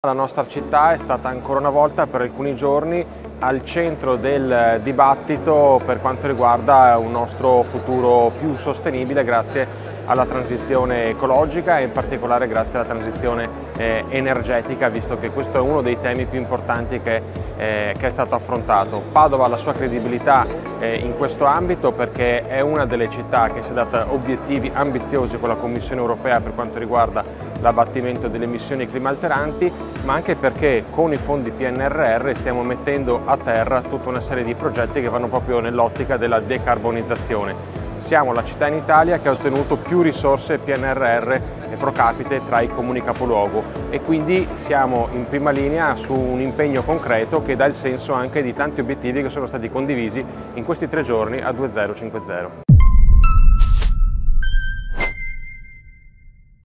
La nostra città è stata ancora una volta per alcuni giorni al centro del dibattito per quanto riguarda un nostro futuro più sostenibile grazie alla transizione ecologica e in particolare grazie alla transizione energetica, visto che questo è uno dei temi più importanti che è stato affrontato. Padova ha la sua credibilità in questo ambito perché è una delle città che si è data obiettivi ambiziosi con la Commissione europea per quanto riguarda l'abbattimento delle emissioni climalteranti, ma anche perché con i fondi PNRR stiamo mettendo a terra tutta una serie di progetti che vanno proprio nell'ottica della decarbonizzazione. Siamo la città in Italia che ha ottenuto più risorse PNRR pro capite tra i comuni capoluogo e quindi siamo in prima linea su un impegno concreto che dà il senso anche di tanti obiettivi che sono stati condivisi in questi 3 giorni a 2050.